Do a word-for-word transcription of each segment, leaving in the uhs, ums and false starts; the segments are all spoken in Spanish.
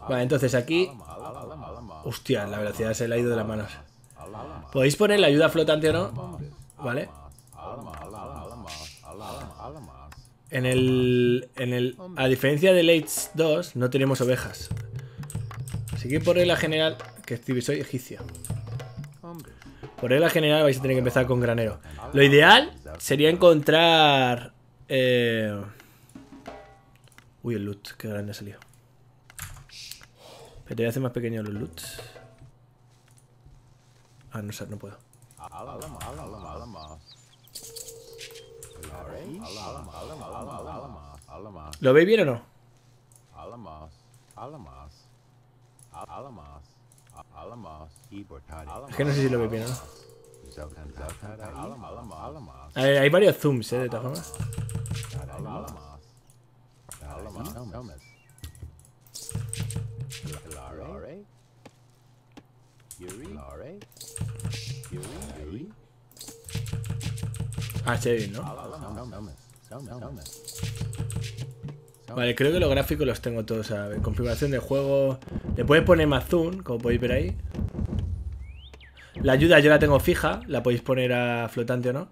Vale, entonces aquí... Hostia, la velocidad se le ha ido de las manos. Podéis poner la ayuda flotante o no. Vale. En el... En el... A diferencia del Age dos, no tenemos ovejas. Así que por regla general... Que soy egipcio. Por regla general vais a tener que empezar con granero. Lo ideal sería encontrar... Eh... Uy, el loot, qué grande ha salido. Pero te voy a hacer más pequeño los loots. Ah, no, no puedo. ¿Lo veis bien o no? Es que no sé si lo veis bien o no. A ver, hay varios zooms, eh, de todas formas. Ah, se ve bien, ¿no? Vale, creo que los gráficos los tengo todos. A ver, configuración de juego. Le puedes poner más zoom, como podéis ver ahí. La ayuda yo la tengo fija. La podéis poner a flotante o no.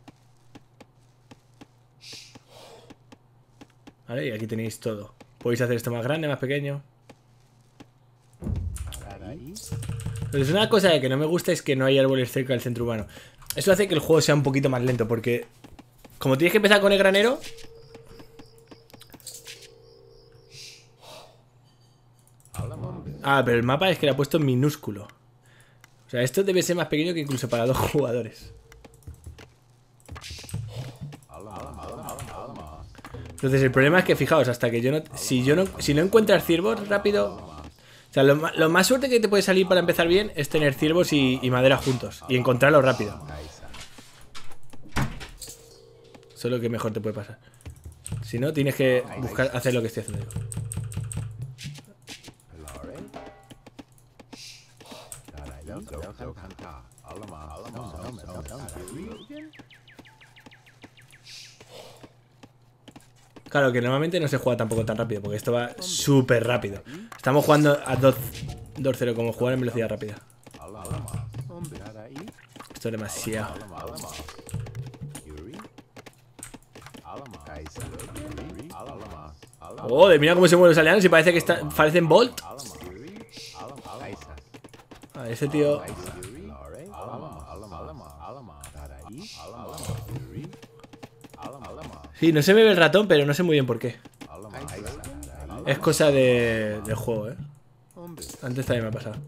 Vale, y aquí tenéis todo. Podéis hacer esto más grande, más pequeño. Entonces una cosa que no me gusta es que no hay árboles cerca del centro urbano. Eso hace que el juego sea un poquito más lento, porque como tienes que empezar con el granero... Ah, pero el mapa es que lo ha puesto en minúsculo. O sea, esto debe ser más pequeño que incluso para dos jugadores. Entonces el problema es que, fijaos, hasta que yo no... Si yo no, si no encuentras ciervos rápido... O sea, lo, lo más suerte que te puede salir para empezar bien es tener ciervos y, y madera juntos. Y encontrarlos rápido. Eso es lo que mejor te puede pasar. Si no, tienes que buscar hacer lo que estoy haciendo yo. Claro, que normalmente no se juega tampoco tan rápido, porque esto va súper rápido. Estamos jugando a dos cero, como jugar en velocidad rápida. Esto es demasiado. Joder, mira cómo se mueven los aldeanos y parece que está, parecen Bolt. Ah, ese tío... Sí, no se me ve el ratón, pero no sé muy bien por qué. Es cosa de, del juego, ¿eh? Antes también me ha pasado.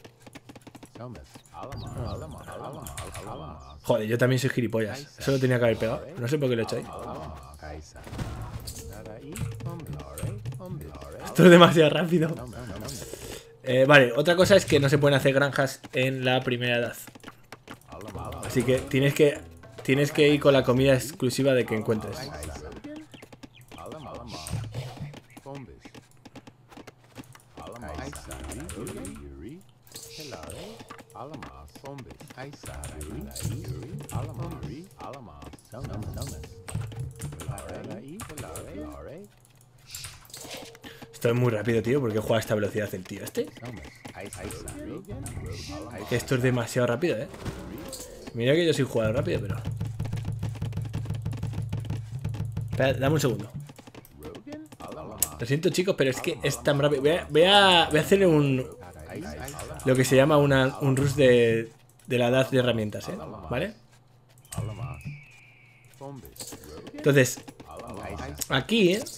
Joder, yo también soy gilipollas. Eso lo tenía que haber pegado. No sé por qué lo he hecho ahí. Esto es demasiado rápido. Eh, vale, otra cosa es que no se pueden hacer granjas en la primera edad. Así que tienes que... Tienes que ir con la comida exclusiva de que encuentres. Esto es muy rápido, tío. ¿Por qué juega a esta velocidad el tío este? Esto es demasiado rápido, eh. Mira que yo soy jugador rápido, pero... Espera, dame un segundo. Lo siento, chicos, pero es que es tan rápido. Voy a, voy a, voy a hacerle un... Lo que se llama una, un rush de, de la edad de herramientas, ¿eh? ¿Vale? Entonces, aquí, ¿eh?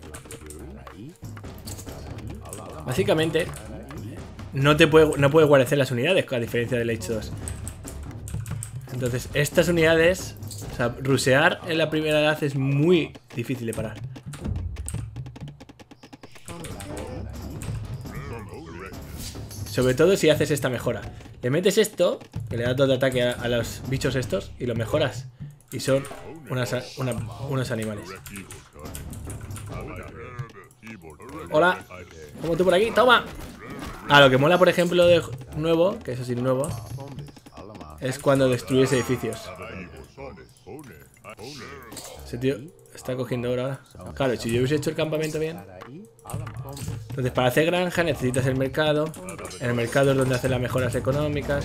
Básicamente, no te puede, no puedes guarecer las unidades, a diferencia del Age dos. Entonces, estas unidades, o sea, rushear en la primera edad es muy difícil de parar. Sobre todo si haces esta mejora. Le metes esto, que le das dos de ataque a, a los bichos estos, y lo mejoras. Y son unas, una, unos animales. Hola, ¿cómo tú por aquí? ¡Toma! Ah, lo que mola, por ejemplo, de nuevo, que eso sí, nuevo, es cuando destruyes edificios. Ese tío está cogiendo oro ahora. Claro, si yo hubiese hecho el campamento bien. Entonces, para hacer granja necesitas el mercado. En el mercado es donde hacen las mejoras económicas.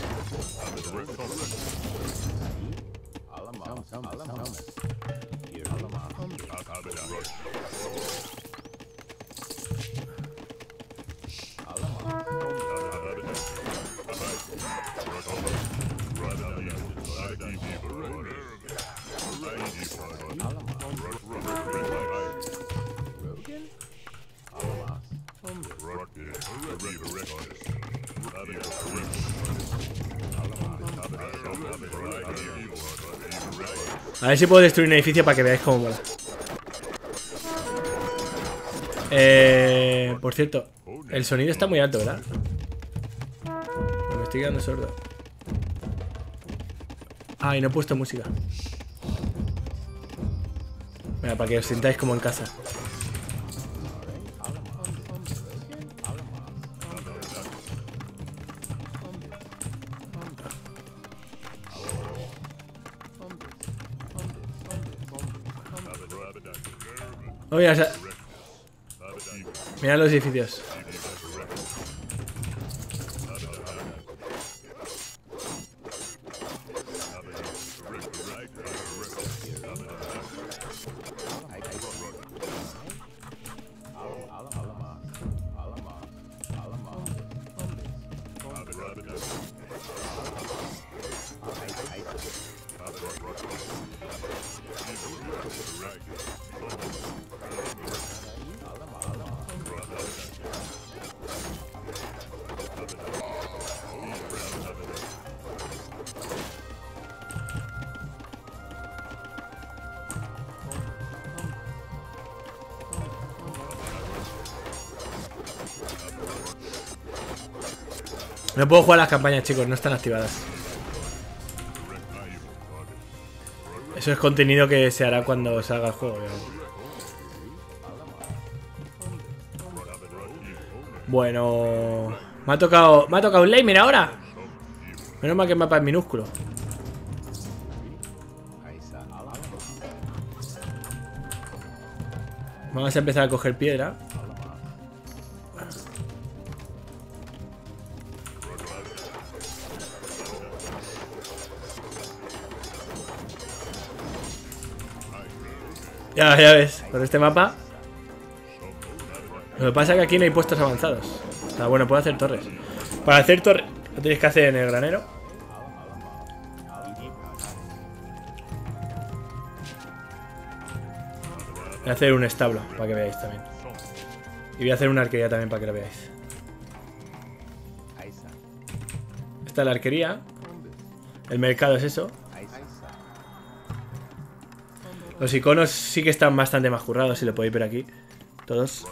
A ver si puedo destruir un edificio para que veáis cómo mola. Eh, por cierto, el sonido está muy alto, ¿verdad? Me estoy quedando sordo. Ah, y no he puesto música. Mira, para que os sintáis como en casa. Oh, mira, o sea, mira los edificios. No puedo jugar las campañas, chicos, no están activadas. Eso es contenido que se hará cuando salga el juego. Bueno, me ha tocado, me ha tocado un Leimer ahora. Menos mal que el mapa es minúsculo. Vamos a empezar a coger piedra. Ya, ya ves, por este mapa. Lo que pasa es que aquí no hay puestos avanzados. O sea, bueno, puedo hacer torres. Para hacer torres lo tienes que hacer en el granero. Voy a hacer un establo para que veáis también. Y voy a hacer una arquería también para que lo veáis. Esta es la arquería. El mercado es eso. Los iconos sí que están bastante más currados, si lo podéis ver aquí. Todos.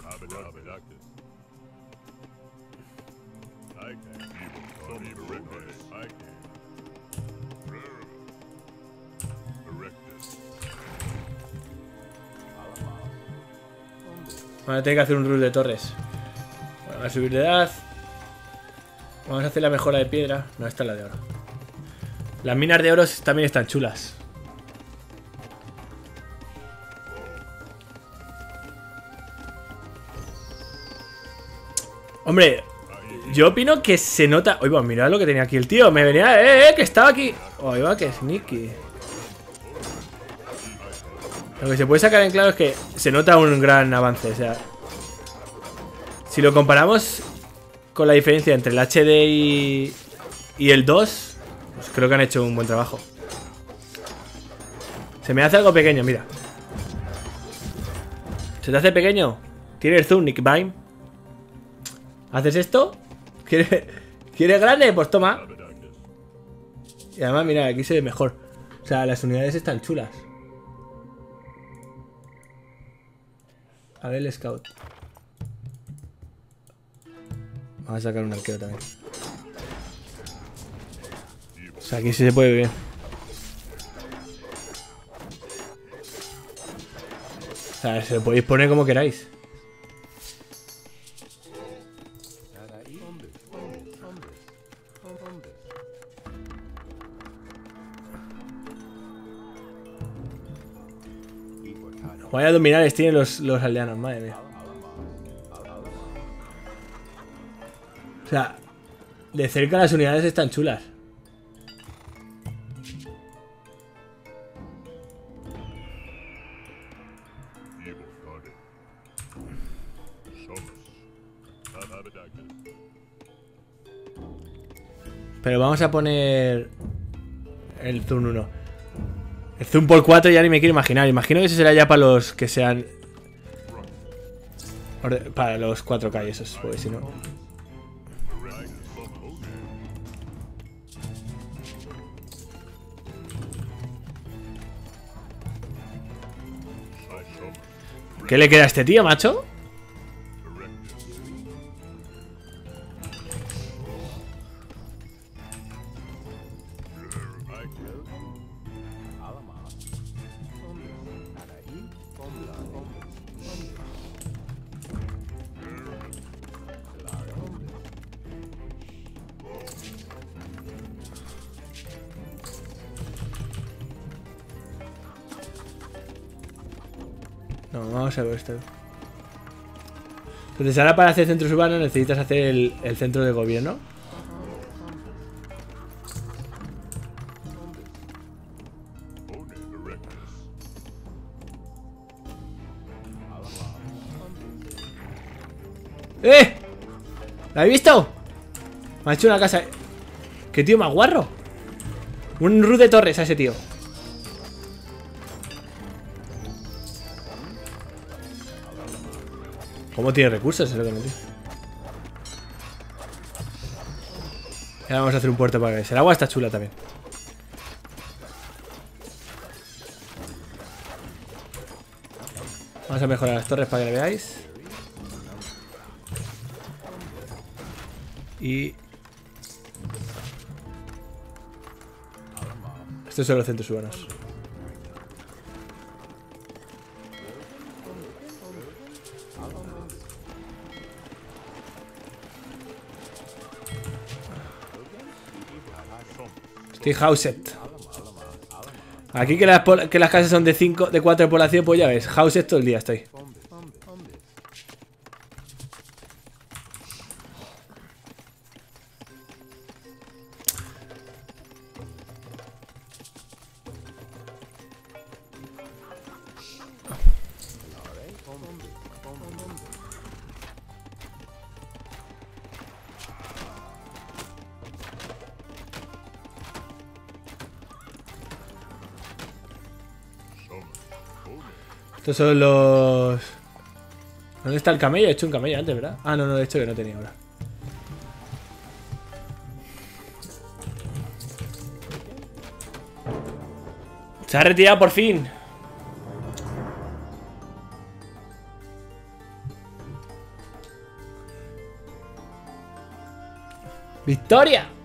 Vamos a tener que hacer un rule de torres. Bueno, vamos a subir de edad. Vamos a hacer la mejora de piedra. No, esta es la de oro. Las minas de oro también están chulas. Hombre, yo opino que se nota... Oye, pues mirad lo que tenía aquí el tío. Me venía... ¡Eh, eh! Que estaba aquí. Oye, va, que sneaky. Lo que se puede sacar en claro es que se nota un gran avance. O sea, si lo comparamos con la diferencia entre el H D y, y el dos, pues creo que han hecho un buen trabajo. Se me hace algo pequeño, mira. ¿Se te hace pequeño? Tiene el zoom, Nick Vine. ¿Haces esto? ¿Quieres, ¿Quieres grande? Pues toma. Y además, mira, aquí se ve mejor. O sea, las unidades están chulas. A ver el scout. Vamos a sacar un arquero también. O sea, aquí sí se puede ver bien. O sea, se lo podéis poner como queráis. Vaya dominales tienen los, los aldeanos, madre mía. O sea, de cerca las unidades están chulas. Pero vamos a poner el Zoom uno. El Zoom por cuatro ya ni me quiero imaginar. Imagino que ese será ya para los que sean... Para los cuatro K y esos, porque si no... ¿Qué le queda a este tío, macho? No, vamos a ver esto. Entonces ahora para hacer centros urbanos necesitas hacer el, el centro de gobierno. ¡Eh! ¿La habéis visto? Me ha hecho una casa. ¿Qué tío más guarro? Un Rude de Torres a ese tío. ¿Cómo tiene recursos? Es lo que no entiendo. Ahora vamos a hacer un puerto para que veáis. El agua está chula también. Vamos a mejorar las torres para que lo veáis. Y... estos son los centros urbanos. Estoy houset. Aquí que las, que las casas son de cinco, de cuatro de población, pues ya ves, houset todo el día estoy. Estos son los... ¿Dónde está el camello? He hecho un camello antes, ¿verdad? Ah, no, no, de hecho que no tenía ahora. Se ha retirado por fin. ¡Victoria!